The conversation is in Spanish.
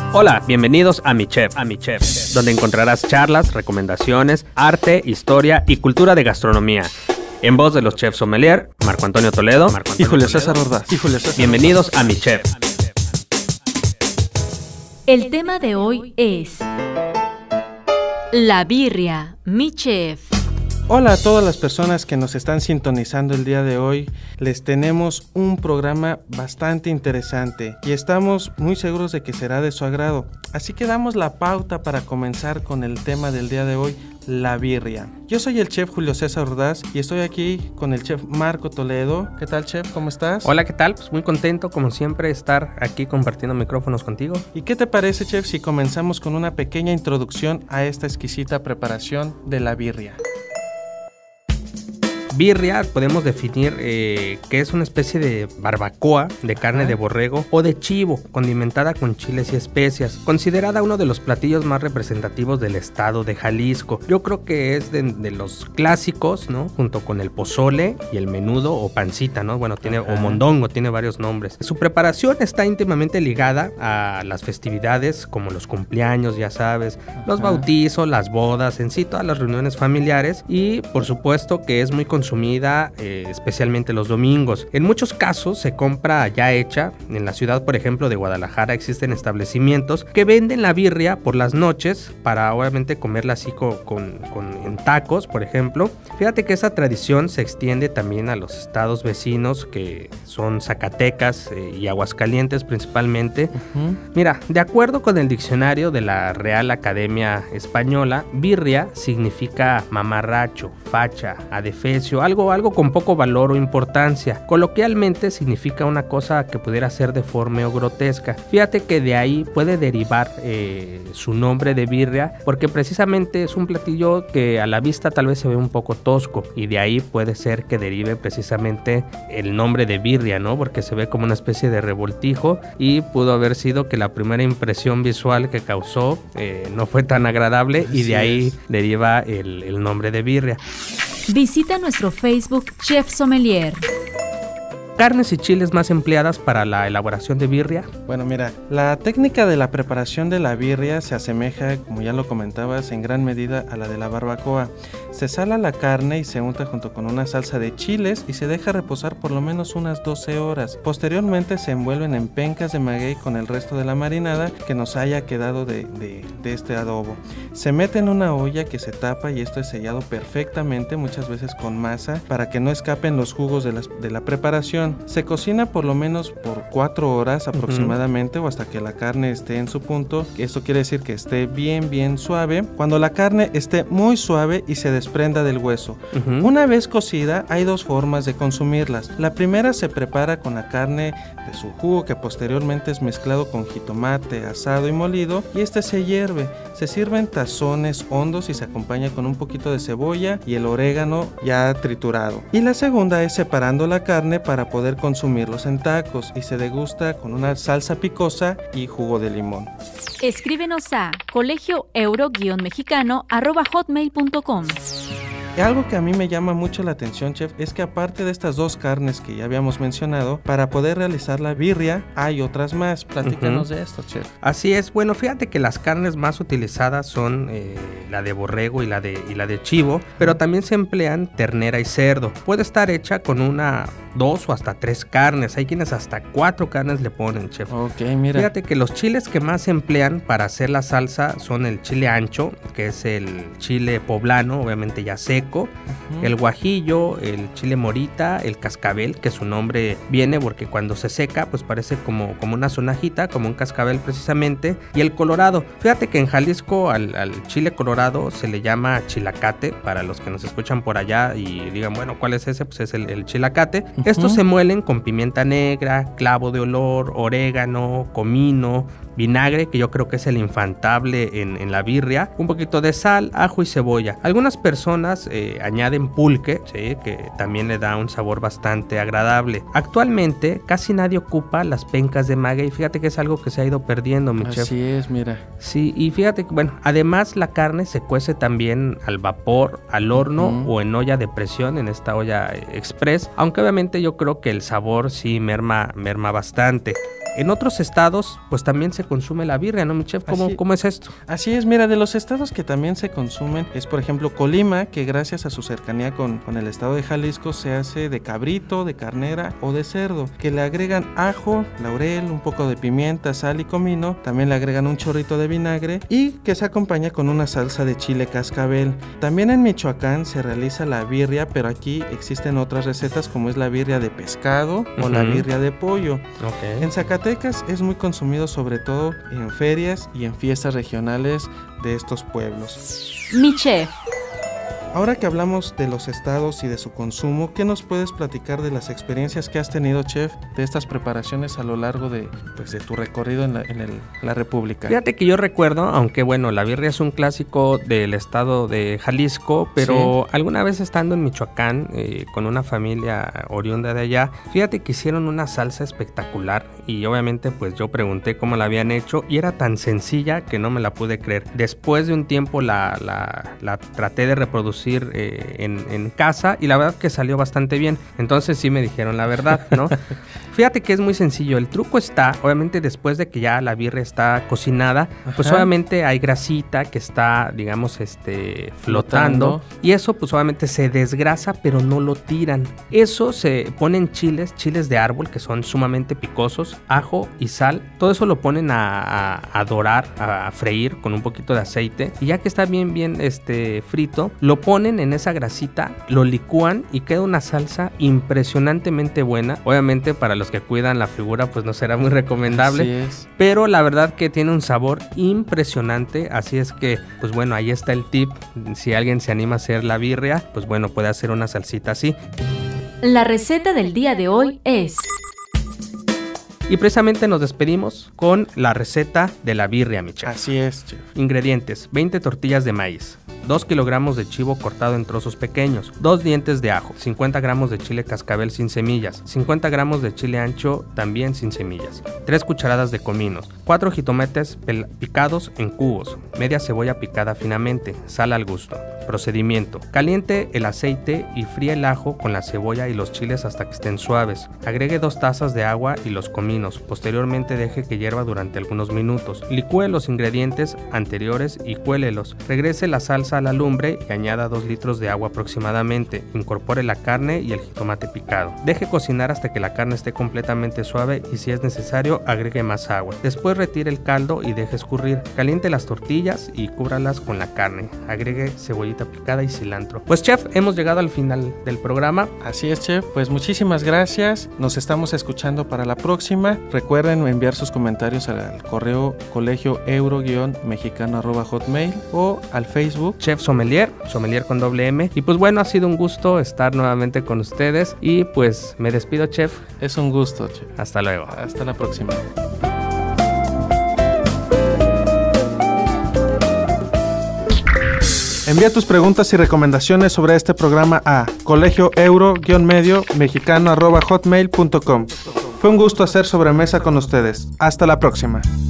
Hola, bienvenidos a Mi Chef, donde encontrarás charlas, recomendaciones, arte, historia y cultura de gastronomía. En voz de los chefs sommelier, Marco Antonio Toledo y Julio César Ordaz. Bienvenidos a Mi Chef. El tema de hoy es la birria, Mi Chef. Hola a todas las personas que nos están sintonizando el día de hoy. Les tenemos un programa bastante interesante y estamos muy seguros de que será de su agrado. Así que damos la pauta para comenzar con el tema del día de hoy, la birria. Yo soy el chef Julio César Ordaz y estoy aquí con el chef Marco Toledo. ¿Qué tal, chef? ¿Cómo estás? Hola, ¿qué tal? Pues muy contento, como siempre, estar aquí compartiendo micrófonos contigo. ¿Y qué te parece, chef, si comenzamos con una pequeña introducción a esta exquisita preparación de la birria? Birria podemos definir que es una especie de barbacoa de carne de borrego o de chivo, condimentada con chiles y especias, considerada uno de los platillos más representativos del estado de Jalisco. Yo creo que es de los clásicos, ¿no? Junto con el pozole y el menudo o pancita, ¿no? Bueno, o mondongo, tiene varios nombres. Su preparación está íntimamente ligada a las festividades como los cumpleaños, ya sabes, los bautizos, las bodas, en sí todas las reuniones familiares, y por supuesto que es muy consumida especialmente los domingos. En muchos casos se compra ya hecha. En la ciudad, por ejemplo, de Guadalajara existen establecimientos que venden la birria por las noches para obviamente comerla así en tacos, por ejemplo. Fíjate que esa tradición se extiende también a los estados vecinos, que son Zacatecas y Aguascalientes principalmente. Mira, de acuerdo con el diccionario de la Real Academia Española, birria significa mamarracho, facha, adefesio, algo con poco valor o importancia. Coloquialmente significa una cosa que pudiera ser deforme o grotesca. Fíjate que de ahí puede derivar su nombre de birria, porque precisamente es un platillo que a la vista tal vez se ve un poco tosco, y de ahí puede ser que derive precisamente el nombre de birria, ¿no? Porque se ve como una especie de revoltijo, y pudo haber sido que la primera impresión visual que causó no fue tan agradable. Así y de ahí deriva el nombre de birria. Visita nuestro Facebook Chef Sommelier. ¿Carnes y chiles más empleadas para la elaboración de birria? Bueno, mira, la técnica de la preparación de la birria se asemeja, como ya lo comentabas, en gran medida a la de la barbacoa. Se sala la carne y se unta junto con una salsa de chiles y se deja reposar por lo menos unas 12 horas. Posteriormente se envuelven en pencas de maguey con el resto de la marinada que nos haya quedado de este adobo. Se mete en una olla que se tapa y esto es sellado perfectamente, muchas veces con masa, para que no escapen los jugos de la preparación. Se cocina por lo menos por 4 horas aproximadamente, o hasta que la carne esté en su punto. Esto quiere decir que esté bien suave. Cuando la carne esté muy suave y se desprenda del hueso. Una vez cocida, hay dos formas de consumirlas. La primera se prepara con la carne de su jugo, que posteriormente es mezclado con jitomate, asado y molido, y este se hierve. Se sirve en tazones hondos y se acompaña con un poquito de cebolla y el orégano ya triturado. Y la segunda es separando la carne para poder consumirlos en tacos, y se degusta con una salsa picosa y jugo de limón. Escríbenos a colegioeuro-mexicano@hotmail.com. Algo que a mí me llama mucho la atención, chef, es que aparte de estas dos carnes que ya habíamos mencionado, para poder realizar la birria hay otras más. Platícanos de esto, chef. Así es. Bueno, fíjate que las carnes más utilizadas son la de borrego y la de chivo, pero también se emplean ternera y cerdo. Puede estar hecha con 1, 2 o hasta 3 carnes. Hay quienes hasta 4 carnes le ponen, chef. Ok, mira. Fíjate que los chiles que más se emplean para hacer la salsa son el chile ancho, que es el chile poblano, obviamente ya seco, el guajillo, el chile morita, el cascabel, que su nombre viene porque cuando se seca pues parece como una sonajita, como un cascabel precisamente, y el colorado. Fíjate que en Jalisco al chile colorado se le llama chilacate, para los que nos escuchan por allá y digan, bueno, ¿cuál es ese? Pues es el chilacate. Estos se muelen con pimienta negra, clavo de olor, orégano, comino, vinagre, que yo creo que es el infaltable en la birria, un poquito de sal, ajo y cebolla. Algunas personas añaden pulque, ¿sí?, que también le da un sabor bastante agradable. Actualmente casi nadie ocupa las pencas de maguey. Fíjate que es algo que se ha ido perdiendo, mi chef. Así es, mira. Sí, y fíjate que, bueno, además la carne se cuece también al vapor, al horno o en olla de presión, en esta olla express, aunque obviamente yo creo que el sabor sí merma bastante. En otros estados, pues también se consume la birria, ¿no, mi chef? ¿Cómo es esto? Así es, mira, de los estados que también se consumen es, por ejemplo, Colima, que gracias a su cercanía con el estado de Jalisco se hace de cabrito, de carnera o de cerdo, que le agregan ajo, laurel, un poco de pimienta, sal y comino, también le agregan un chorrito de vinagre y que se acompaña con una salsa de chile cascabel. También en Michoacán se realiza la birria, pero aquí existen otras recetas como es la birria de pescado o la birria de pollo. Okay. En Zacatecas es muy consumido sobre todo en ferias y en fiestas regionales de estos pueblos. Mi chef. Ahora que hablamos de los estados y de su consumo, ¿qué nos puedes platicar de las experiencias que has tenido, chef, de estas preparaciones a lo largo de tu recorrido en la República? Fíjate que yo recuerdo, aunque bueno, la birria es un clásico del estado de Jalisco, pero sí, alguna vez estando en Michoacán con una familia oriunda de allá, fíjate que hicieron una salsa espectacular y obviamente pues yo pregunté cómo la habían hecho y era tan sencilla que no me la pude creer. Después de un tiempo la traté de reproducir en casa y la verdad que salió bastante bien. Entonces sí me dijeron la verdad, ¿no? Fíjate que es muy sencillo. El truco está, obviamente, después de que ya la birria está cocinada, pues obviamente hay grasita que está, digamos, flotando. Y eso, pues obviamente se desgrasa, pero no lo tiran. Eso se ponen chiles de árbol que son sumamente picosos, ajo y sal. Todo eso lo ponen a dorar, a freír con un poquito de aceite. Y ya que está bien frito, lo ponen en esa grasita, lo licúan y queda una salsa impresionantemente buena. Obviamente para los que cuidan la figura pues no será muy recomendable. Así es. Pero la verdad que tiene un sabor impresionante, así es que pues bueno, ahí está el tip. Si alguien se anima a hacer la birria, pues bueno, puede hacer una salsita así. La receta del día de hoy es... Y precisamente nos despedimos con la receta de la birria, mi chef. Así es, chef. Ingredientes: 20 tortillas de maíz, 2 kilogramos de chivo cortado en trozos pequeños, 2 dientes de ajo, 50 gramos de chile cascabel sin semillas, 50 gramos de chile ancho también sin semillas, 3 cucharadas de cominos, 4 jitomates picados en cubos, media cebolla picada finamente, sal al gusto. Procedimiento: caliente el aceite y fríe el ajo con la cebolla y los chiles hasta que estén suaves. Agregue 2 tazas de agua y los cominos. Posteriormente deje que hierva durante algunos minutos. Licúe los ingredientes anteriores y cuélelos. Regrese la salsa a la lumbre y añada 2 litros de agua aproximadamente. Incorpore la carne y el jitomate picado. Deje cocinar hasta que la carne esté completamente suave y si es necesario agregue más agua. Después retire el caldo y deje escurrir. Caliente las tortillas y cúbralas con la carne. Agregue cebollita picada y cilantro. Pues chef, hemos llegado al final del programa. Así es, chef. Pues muchísimas gracias. Nos estamos escuchando para la próxima. Recuerden enviar sus comentarios al correo colegio-euro-mexicano@hotmail o al Facebook Chef Sommelier con doble M. Y pues bueno, ha sido un gusto estar nuevamente con ustedes y pues me despido, chef. Es un gusto, chef. Hasta luego. Hasta la próxima. Envía tus preguntas y recomendaciones sobre este programa a colegio-euro-mexicano@hotmail.com. Fue un gusto hacer sobremesa con ustedes. Hasta la próxima.